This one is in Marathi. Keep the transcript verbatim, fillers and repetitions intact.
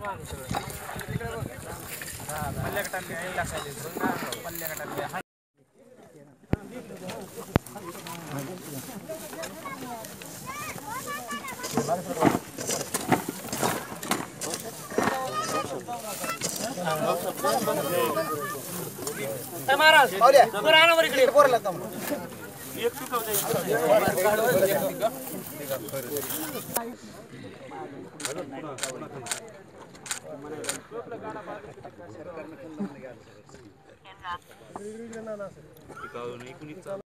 पल्ल्या गटातले आहे टाकायचे पल्ल्या गटातले महाराज राहणार इकडे पोरला एक चुकव